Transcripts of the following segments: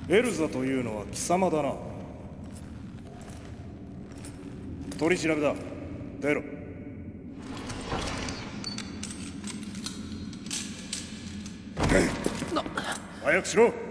エルザというのは貴様だな。取り調べだ。出ろ。早くしろ。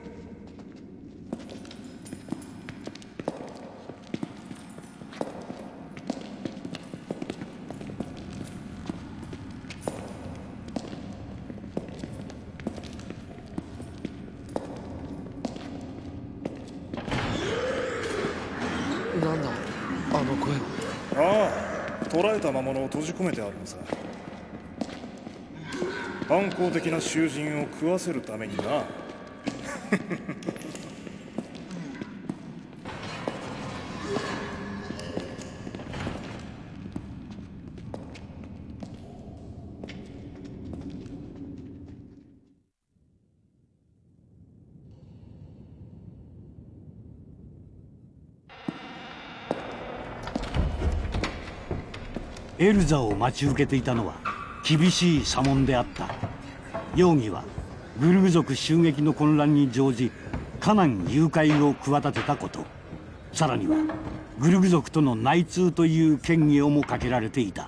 なんだあの声は。 ああ、捕らえた魔物を閉じ込めてあるのさ。反抗的な囚人を食わせるためにな。 エルザを待ち受けていたのは厳しい査問であった。容疑はグルグ族襲撃の混乱に乗じカナン誘拐を企てたこと、さらにはグルグ族との内通という嫌疑をもかけられていた。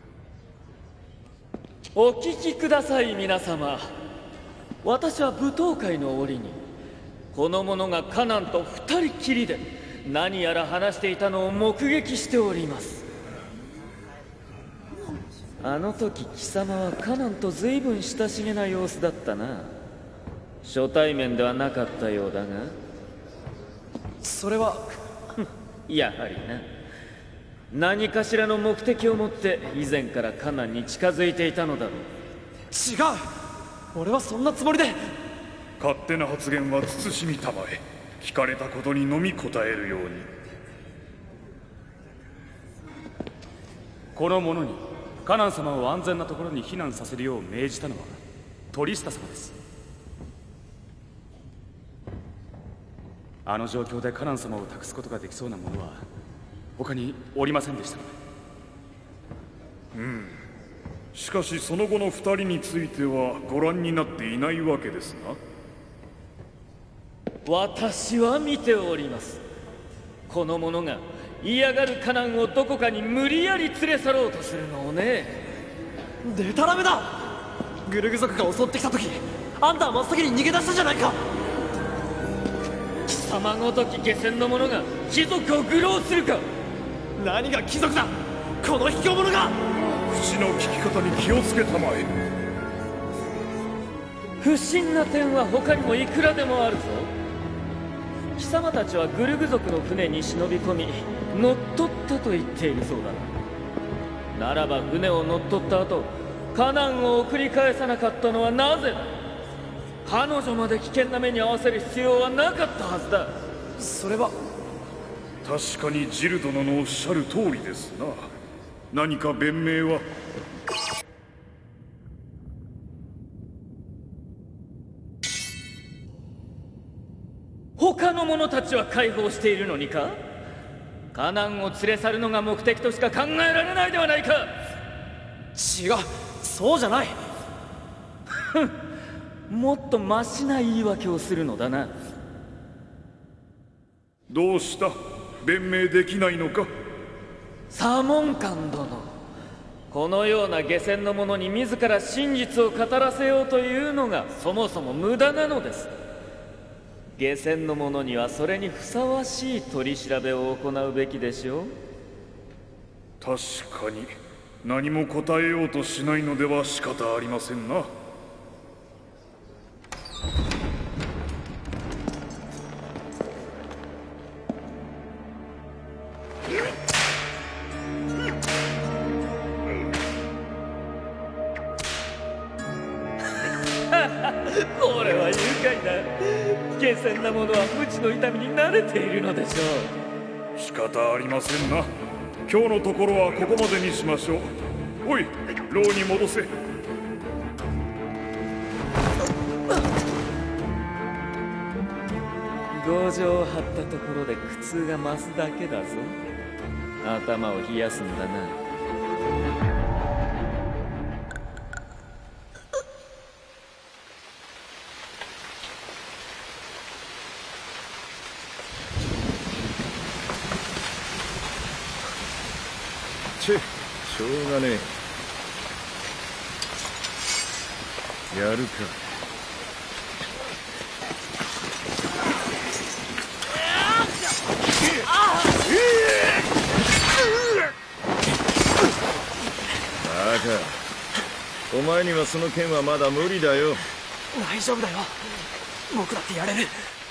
お聞きください皆様。私は舞踏会の折にこの者がカナンと二人きりで何やら話していたのを目撃しております。あの時貴様はカナンと随分親しげな様子だったな。初対面ではなかったようだが。 それはやはりな。何かしらの目的を持って以前からカナンに近づいていたのだろう。 違う、俺はそんなつもりで。 勝手な発言は慎みたまえ。聞かれたことにのみ答えるように。 この者にカナン様を安全なところに避難させるよう命じたのはトリスタ様です。あの状況でカナン様を託すことができそうな者は他におりませんでしたので。 しかしその後の二人についてはご覧になっていないわけですが。 私は見ております。この者が嫌がるカナンをどこかに無理やり連れ去ろうとするのをね。 デタラメだ。グルグ族が襲ってきた時あんたは真っ先に逃げ出したじゃないか。 貴様ごとき下船の者が貴族を愚弄するか。 何が貴族だ、この卑怯者が。 口の利き方に気をつけたまえ。 不審な点は他にもいくらでもあるぞ。貴様たちはグルグ族の船に忍び込み乗っ取ったと言っているそうだな。ならば船を乗っ取った後カナンを送り返さなかったのはなぜだ。彼女まで危険な目に遭わせる必要はなかったはずだ。 それは確かにジル殿のおっしゃる通りですな。何か弁明は。 他の者たちは解放しているのにか。カナンを連れ去るのが目的としか考えられないではないか。 違う、そうじゃない。 もっとマシな言い訳をするのだな。 どうした、弁明できないのか。 サモンカン殿、このような下船の者に自ら真実を語らせようというのがそもそも無駄なのです。下船の者にはそれにふさわしい取り調べを行うべきでしょう。 確かに何も答えようとしないのでは仕方ありませんな。 これは愉快だ。下船な者は無知の痛みに慣れているのでしょう。仕方ありませんな。今日のところはここまでにしましょう。おい、牢に戻せ。 強情を張ったところで苦痛が増すだけだぞ。頭を冷やすんだな。 しょうがねえ。やるか。バカ、お前にはその剣はまだ無理だよ。 大丈夫だよ、僕だってやれる。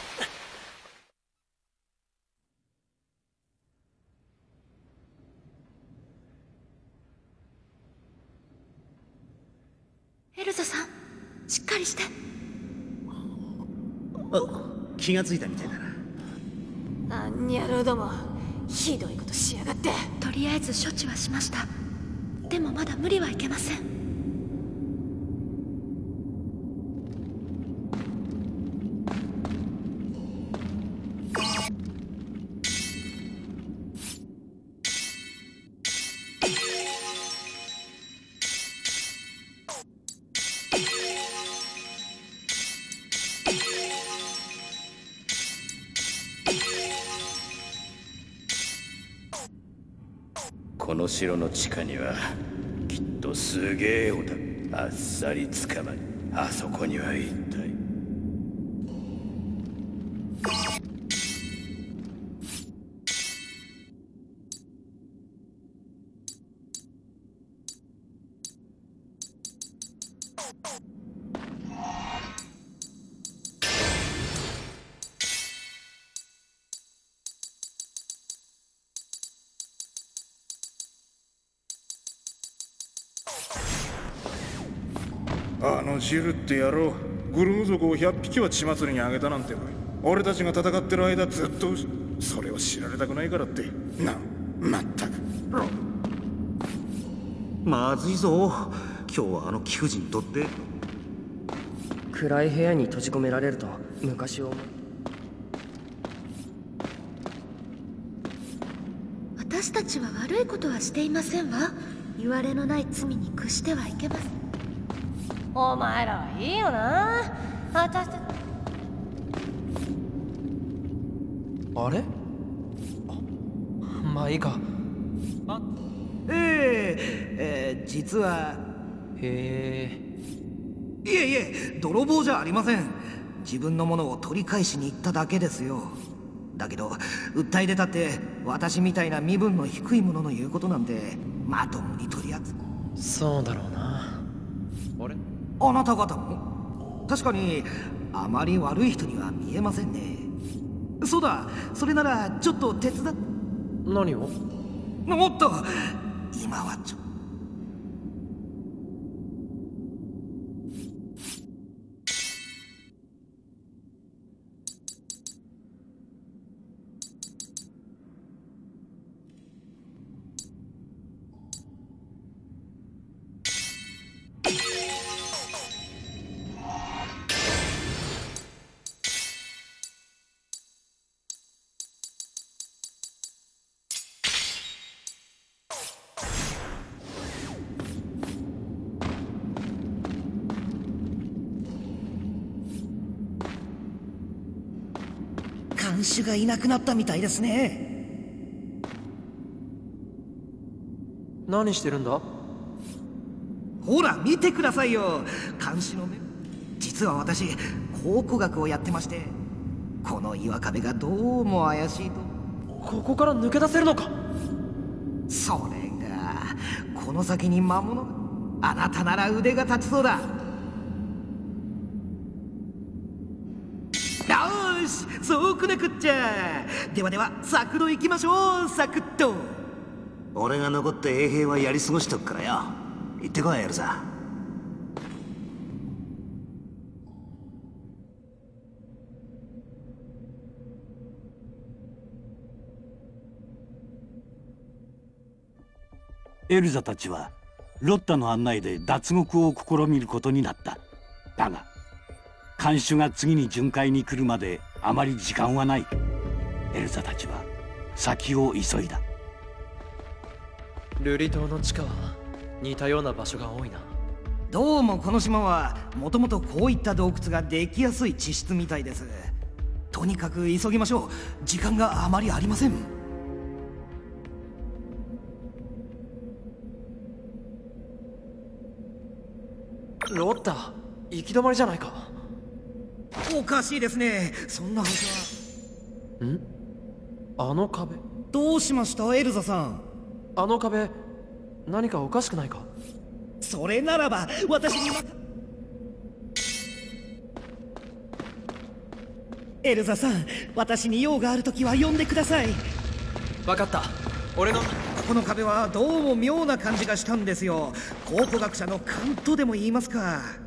エルザさん、しっかりして。 気がついたみたいだな。 あんにゃろども、ひどいことしやがって。とりあえず処置はしました。でもまだ無理はいけません。 この城の地下にはきっとすげえオタクあっさり捕まる。あそこには一体。 あのジルって野郎、グルム族を100匹は血祭りにあげたなんて。俺たちが戦ってる間ずっとそれを知られたくないからってまったく。 まずいぞ。今日はあの貴婦人にとって暗い部屋に閉じ込められると昔を。 私たちは悪いことはしていませんわ。言われのない罪に屈してはいけません。お前らはいいよな。私たち。 あれ？まあいいか。 実は。 へえ。 いえ、泥棒じゃありません。自分のものを取り返しに行っただけですよ。だけど訴え出たって私みたいな身分の低い者の言うことなんてまともに取り扱う。 そうだろうな。あれ？ あなた方も確かにあまり悪い人には見えませんね。そうだ、それならちょっと手伝っ。 何を？ おっと、今はちょっと。看守がいなくなったみたいですね。 何してるんだ？ ほら見てくださいよ、看守の目。実は私考古学をやってまして、この岩壁がどうも怪しいと。 ここから抜け出せるのか？ それがこの先に魔物が。あなたなら腕が立ちそうだ。よし、そうくなくっちゃ。ではでは作動行きましょう。サクッと。俺が残って衛兵はやり過ごしとくからよ。行ってこいエルザ。 エルザたちはロッタの案内で脱獄を試みることになった。だが看守が次に巡回に来るまであまり時間はない。エルザたちは先を急いだ。 ルリ島の地下は似たような場所が多いな。 どうもこの島はもともとこういった洞窟ができやすい地質みたいです。とにかく急ぎましょう。時間があまりありません。 ロッタ行き止まりじゃないか。 おかしいですね。そんなはずは。 あの壁。 どうしましたエルザさん。 あの壁何かおかしくないか。 それならば私にエルザさん、私に用があるときは呼んでください。 分かった。俺のこの壁はどうも妙な感じがしたんですよ。考古学者の勘とでも言いますか。